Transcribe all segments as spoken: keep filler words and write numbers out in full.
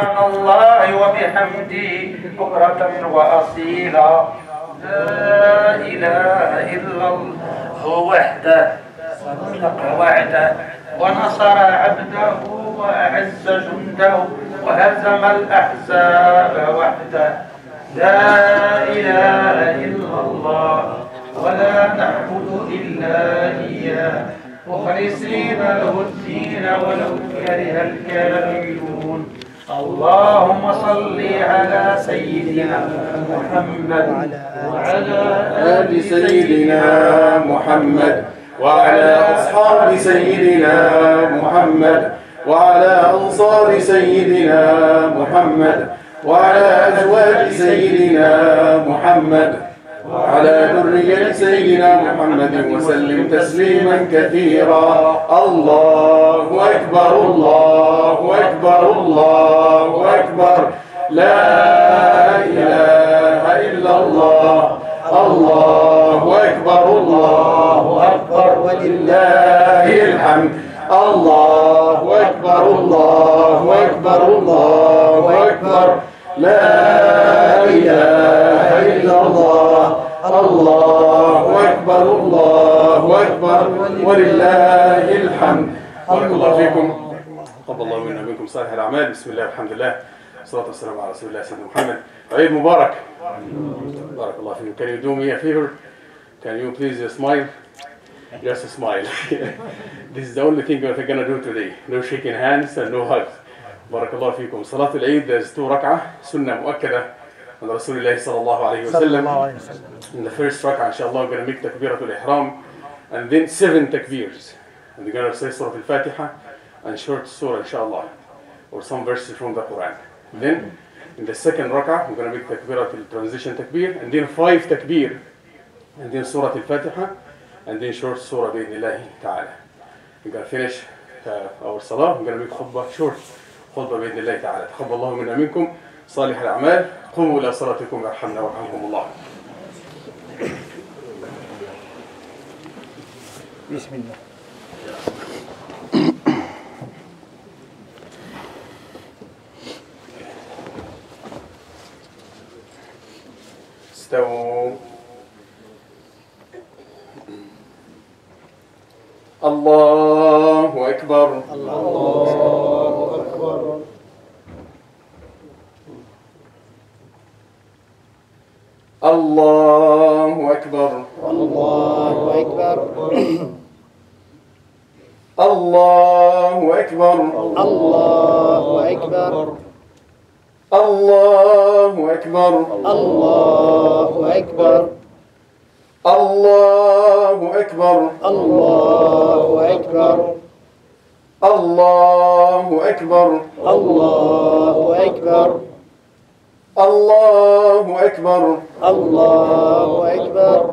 سبحان الله وبحمده بكرة وأصيلا. لا إله إلا الله وحده صدق وعده ونصر عبده وأعز جنده وهزم الأحزاب وحده. لا إله إلا الله ولا نعبد إلا إياه مخلصين له الدين ولو كره الكافرون. اللهم صل على سيدنا محمد وعلى آل سيدنا محمد وعلى أصحاب سيدنا محمد وعلى أنصار سيدنا محمد وعلى أزواج سيدنا محمد وعلى ذرية سيدنا محمد وسلم تسليما كثيرا. الله أكبر الله أكبر الله أكبر. لا إله إلا الله. الله أكبر الله أكبر ولله الحمد. الله أكبر الله أكبر الله أكبر. لا إله إلا الله. الله أكبر الله أكبر ولله الحمد. بارك الله فيكم. تقبل الله منا ومنكم صالح الأعمال. بسم الله والحمد لله والصلاة والسلام على رسول الله سيدنا محمد. عيد مبارك. بارك الله فيكم. Can you do me a favor? Can you please smile? Just smile. This is the only thing we're going to do today. No shaking hands and no hugs. بارك الله فيكم. صلاة العيد there's two ركعة سنة مؤكدة من رسول الله صلى الله عليه وسلم. In the first rak'ah, inshallah, we're going to make takbiratul ihram and then seven takbirs. And we're going to say Surah Al-Fatiha and short surah, inshallah, or some verses from the Quran. Then, in the second rak'ah, we're going to make takbiratul transition takbir, and then five takbir, and then Surah Al-Fatiha, and then short surah bi'idhnillahi ta'ala. We're going to finish uh, our salah. We're going to make khutbah short. خطبة بإذن الله تعالى. تقبل الله منا منكم صالح الأعمال. قوموا إلى صلاتكم يرحمنا ويرحمكم الله. بسم الله. استووا. الله أكبر. الله أكبر. الله أكبر. الله أكبر. الله أكبر. الله أكبر. الله أكبر. الله أكبر. الله أكبر. الله أكبر. الله أكبر. الله أكبر. الله أكبر. الله أكبر.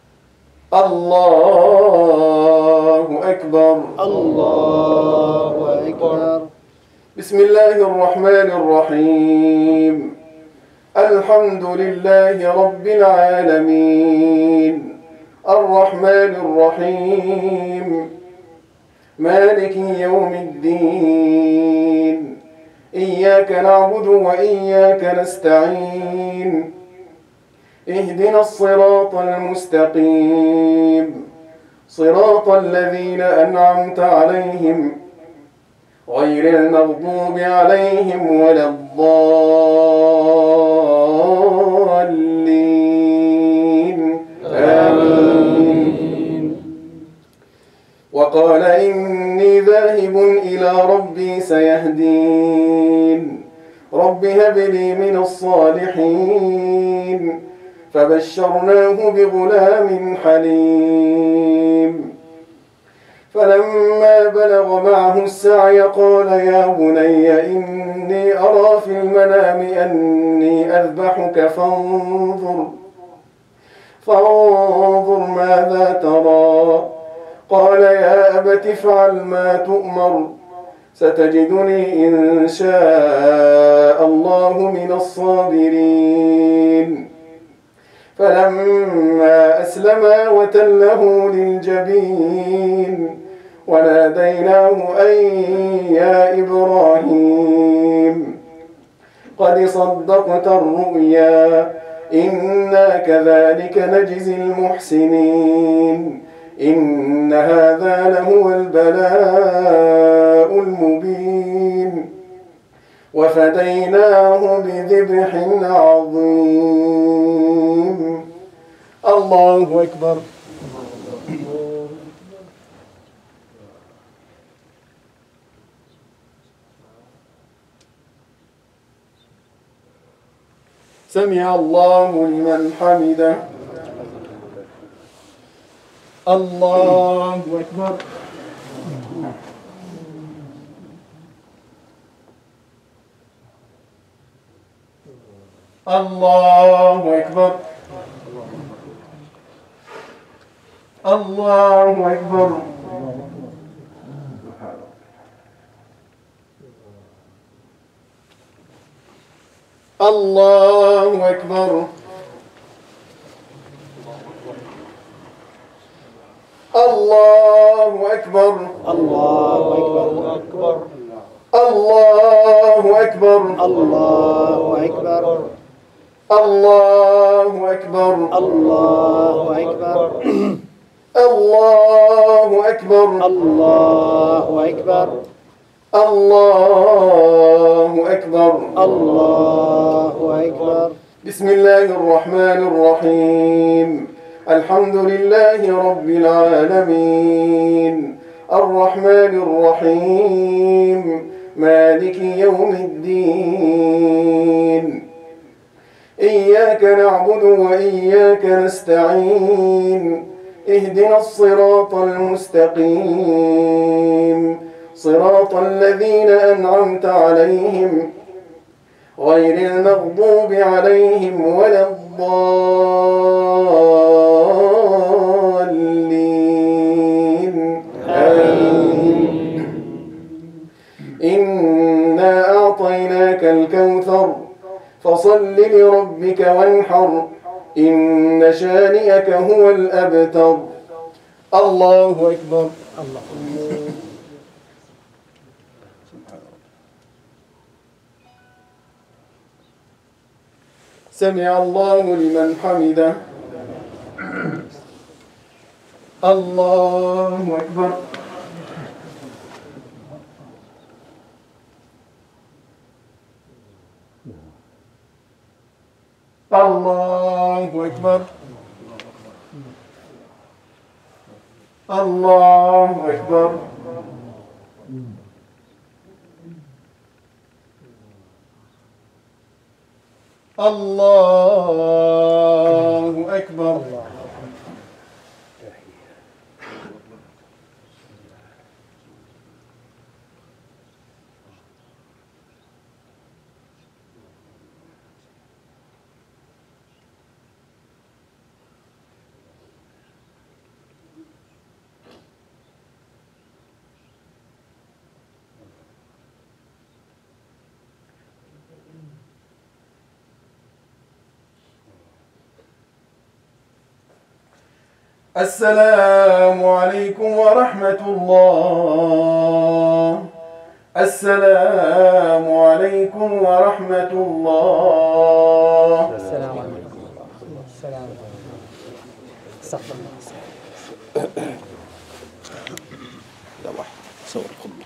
الله أكبر. الله أكبر. بسم الله الرحمن الرحيم. الحمد لله رب العالمين الرحمن الرحيم مالك يوم الدين إياك نعبد وإياك نستعين اهدنا الصراط المستقيم صراط الذين أنعمت عليهم غير المغضوب عليهم ولا الضالين آمين. وقال إني ذاهب إلى ربي سيهدين رب هب لي من الصالحين فبشرناه بغلام حليم فلما بلغ معه السعي قال يا بني إني أرى في المنام أني أذبحك فانظر فانظر ماذا ترى قال يا أبت افعل ما تؤمر ستجدني إن شاء الله من الصابرين فلما أسلما وتله للجبين وناديناه أن يا إبراهيم قد صدقت الرؤيا إنا كذلك نجزي المحسنين إن هذا لهو البلاء المبين وفديناه بذبح عظيم. الله أكبر. سمع الله لمن حمده. الله أكبر. الله أكبر. الله أكبر. الله أكبر. الله أكبر. الله أكبر. الله أكبر. الله أكبر. الله أكبر. الله أكبر. الله أكبر. الله أكبر. الله أكبر. الله أكبر. بسم الله الرحمن الرحيم. الحمد لله رب العالمين الرحمن الرحيم مالك يوم الدين إياك نعبد وإياك نستعين اهدنا الصراط المستقيم صراط الذين أنعمت عليهم غير المغضوب عليهم ولا الضالين آمين. إنا أعطيناك الكوثر فصل لربك وانحر إن شانئك هو الأبتر. الله أكبر. الله سمع الله لمن حمده. الله أكبر. الله أكبر. الله أكبر. الله أكبر. السلام عليكم ورحمة الله. السلام عليكم ورحمة الله. السلام عليكم. السلام عليكم. استغفر الله. يلا صور خطبة.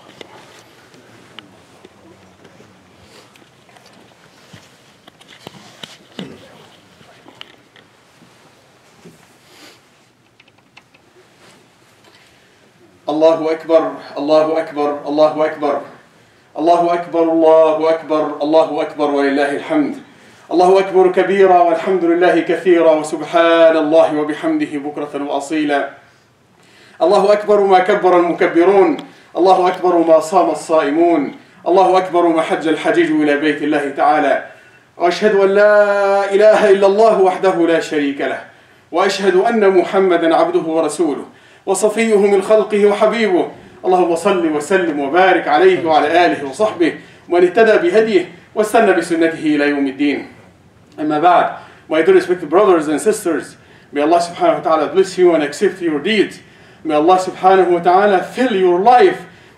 الله أكبر. الله أكبر. الله أكبر. الله أكبر. الله أكبر. الله أكبر ولله الحمد. الله أكبر كبيرا والحمد لله كثيرا وسبحان الله وبحمده بكرة وأصيلا. الله أكبر ما كبر المكبرون. الله أكبر ما صام الصائمون. الله أكبر ما حج الحجيج إلى بيت الله تعالى. وأشهد أن لا إله إلا الله وحده لا شريك له، وأشهد أن محمدا عبده ورسوله وصفيه من خلقه وحبيبه. اللهم صل وسلم وبارك عليه وعلى آله وصحبه ومن اهتدى بهديه واستنى بسنته إلى يوم الدين. أما بعد, my dear respected brothers and sisters, may Allah subhanahu wa ta'ala bless you and accept your deeds. May Allah subhanahu wa ta'ala fill your life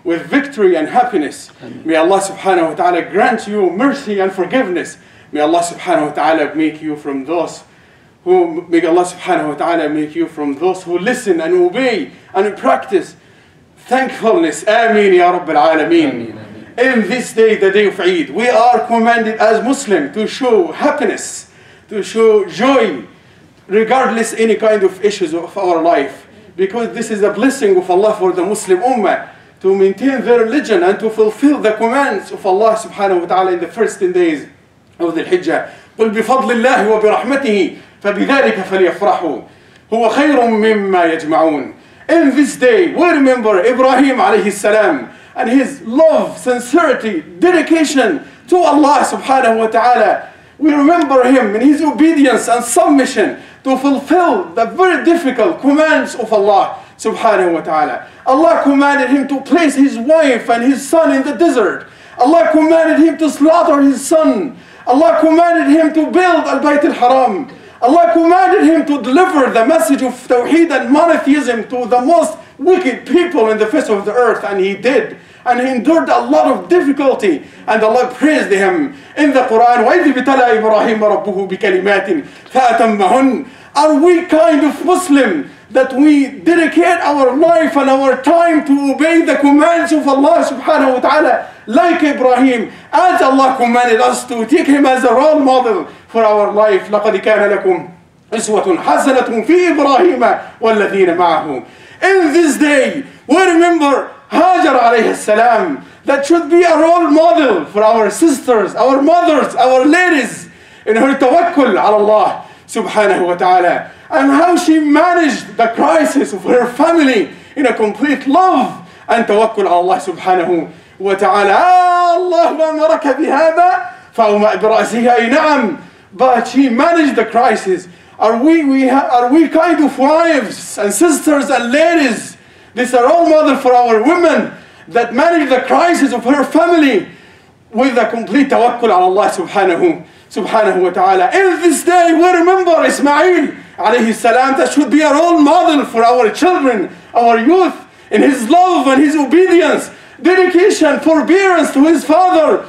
with victory and happiness. May Allah subhanahu wa ta'ala grant you mercy and forgiveness. May Allah subhanahu wa ta'ala make you from those who, may Allah subhanahu wa ta'ala make you from those who listen and obey and practice thankfulness. Ameen ya Rabbil Alameen. In this day, the day of Eid, we are commanded as Muslims to show happiness, to show joy, regardless any kind of issues of our life. Because this is a blessing of Allah for the Muslim Ummah to maintain their religion and to fulfill the commands of Allah subhanahu wa ta'ala in the first ten days of the Hijjah. قل بفضل الله وبرحمته فبذلك فليفرحوا هو خير مما يجمعون. In this day, we remember Ibrahim alayhi salam and his love, sincerity, dedication to Allah subhanahu wa ta'ala. We remember him in his obedience and submission to fulfill the very difficult commands of Allah subhanahu wa ta'ala. Allah commanded him to place his wife and his son in the desert. Allah commanded him to slaughter his son. Allah commanded him to build Al-Bayt al-Haram. Allah commanded him to deliver the message of Tawheed and monotheism to the most wicked people in the face of the earth, and he did. And he endured a lot of difficulty, and Allah praised him in the Quran. وَإِذْ ابْتَلَىٰ إِبْرَاهِيمَ رَبُّهُ بِكَلِمَاتٍ فَأَتَمَّهُنَّ. Are we kind of Muslim that we dedicate our life and our time to obey the commands of Allah subhanahu wa ta'ala like Ibrahim, as Allah commanded us to take him as a role model for our life. لَقَدْ كَانَ لَكُمْ أُسْوَةٌ حَسَنَةٌ فِي إِبْرَاهِيمَ وَالَّذِينَ مَعَهُ. In this day, we remember Hajar alayhi salam, that should be a role model for our sisters, our mothers, our ladies, in her tawakkul ala Allah subhanahu wa ta'ala, and how she managed the crisis of her family in a complete love and tawakkul ala Allah subhanahu wa ta'ala. Allah أمرك بهذا فأومأ برأسها أي نعم. But she managed the crisis. Are we, we are we kind of wives and sisters and ladies? This is a role model for our women that manage the crisis of her family with a complete tawakkul ala Allah subhanahu, subhanahu wa ta'ala. In this day, we remember Ismail alayhi salam, that should be a role model for our children, our youth, in his love and his obedience, dedication, forbearance to his father.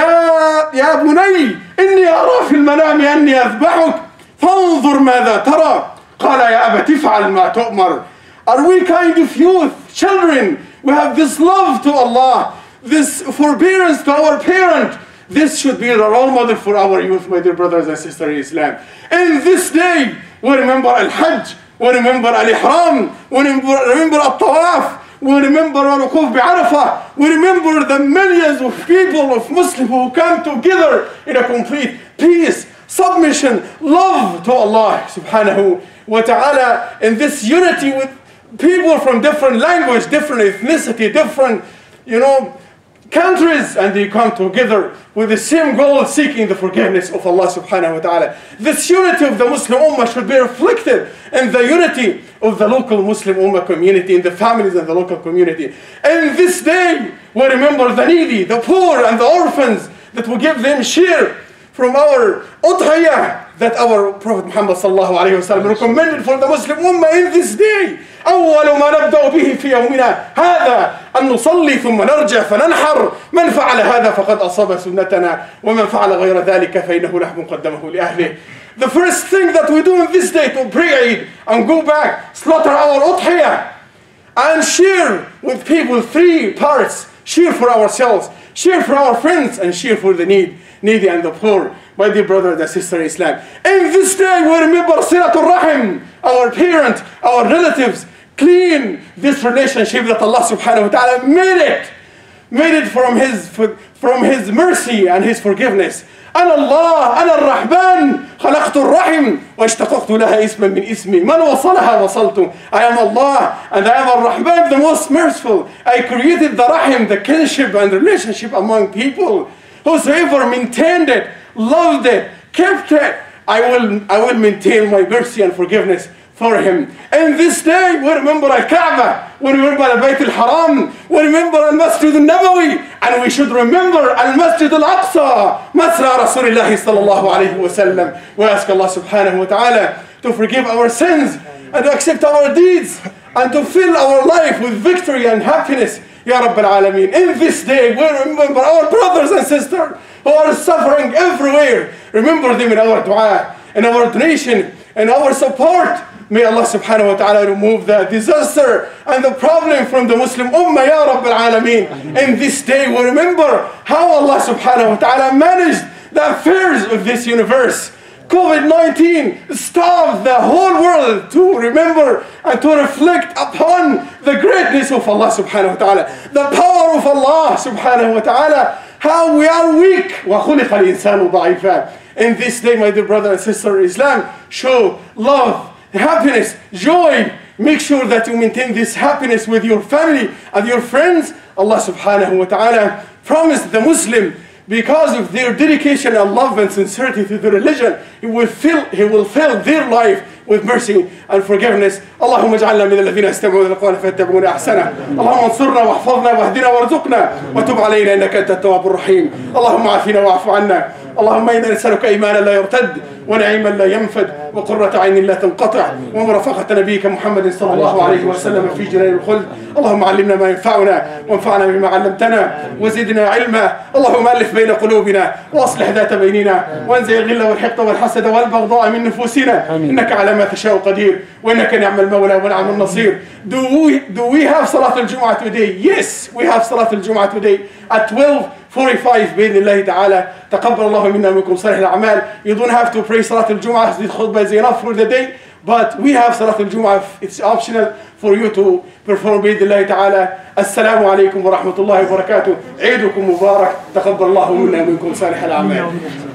يا يا بني إني أرى في المنام أني أذبحك فانظر ماذا ترى قال يا أبت افعل ما تؤمر. Are we kind of youth, children? We have this love to Allah, this forbearance to our parent. This should be the role model for our youth, my dear brothers and sisters in Islam. In this day, we remember Al-Hajj, we remember Al-Ihram, we remember, remember Al-Tawaf, we remember Al-Wuquf bi-Arafah, we remember the millions of people, of Muslims who come together in a complete peace, submission, love to Allah subhanahu wa ta'ala, in this unity with people from different language, different ethnicity, different, you know, countries, and they come together with the same goal, seeking the forgiveness of Allah subhanahu wa ta'ala. This unity of the Muslim Ummah should be reflected in the unity of the local Muslim Ummah community, in the families and the local community. In this day, we remember the needy, the poor, and the orphans, that we give them share from our udhiyah that our Prophet Muhammad sallallahu alayhi wa sallam recommended for the Muslim Ummah in this day. أول ما نبدأ به في يومنا هذا أن نصلي ثم نرجع فننحر. من فعل هذا فقد أصاب سنتنا ومن فعل غير ذلك فإنه لحم قدمه لأهله. The first thing that we do in this day to pray Eid and go back, slaughter our udhiyah and share with people three parts. Share for ourselves, share for our friends, and share for the need, needy and the poor. My dear brothers and sisters in Islam, in this day we remember Silatul Rahim, our parent, our relatives, clean this relationship that Allah subhanahu wa ta'ala made it, made it from His, from His mercy and His forgiveness. أنا الله أنا الرحمن خلقت الرحم واشتققت لها اسما من اسمي من وصلها وصلت. I am Allah and I am Ar-Rahman, the most merciful. I created the Rahim, the kinship and relationship among people. Whosoever maintained it, loved it, kept it, I will, I will maintain my mercy and forgiveness for him. And this day, we remember Al-Kaaba, we remember Al-Bayt al-Haram, we remember Al-Masjid al-Nabawi, and we should remember Al-Masjid al-Aqsa, Masra Rasulillahi sallallahu alayhi wa sallam. We ask Allah subhanahu wa ta'ala to forgive our sins and to accept our deeds and to fill our life with victory and happiness Ya Rabb al-Alameen. In this day, we remember our brothers and sisters who are suffering everywhere. Remember them in our dua, in our donation, in our support. May Allah subhanahu wa ta'ala remove the disaster and the problem from the Muslim Ummah, Ya Rabb al-Alameen. In this day, we remember how Allah subhanahu wa ta'ala managed the affairs of this universe. COVID nineteen stopped the whole world to remember and to reflect upon the greatness of Allah subhanahu wa ta'ala, the power of Allah subhanahu wa ta'ala, how we are weak. وَخُلِقَ الْإِنسَانُ ضَعِيفًا. In this day, my dear brother and sister in Islam, show love, happiness, joy. Make sure that you maintain this happiness with your family and your friends. Allah subhanahu wa ta'ala promised the Muslim, because of their dedication and love and sincerity to the religion, He will fill, he will fill their life with mercy and forgiveness. اللهم اجعلنا من الذين يستمعون القول فيتبعون احسنه. اللهم انصرنا واحفظنا واهدنا وارزقنا وتب علينا انك انت التواب الرحيم. اللهم عافنا واعف عنا. اللهم انا نسالك ايمانا لا يرتد ونعيما لا ينفد وقرة عين لا تنقطع ومرافقة نبيك محمد صلى الله عليه وسلم في جنان الخلد. اللهم علمنا ما ينفعنا وانفعنا بما علمتنا وزدنا علما. اللهم الف بين قلوبنا واصلح ذات بيننا وانزع الغل والحقد والحسد والبغضاء من نفوسنا انك على ما تشاء قدير وانك نعم المولى ونعم النصير. Do we do we have Salat al-Jum'ah today? Yes, we have Salat al-Jum'ah today at twelve forty-five بإذن الله تعالى. تقبل الله منا ومنكم صالح الأعمال. You don't have to pray Salat al-Jum'ah. The khutbah is enough for the day. But we have Salat al-Jum'ah. It's optional for you to perform بإذن الله تعالى. السلام عليكم ورحمة الله وبركاته. عيدكم مبارك. تقبل الله منا ومنكم صالح الأعمال.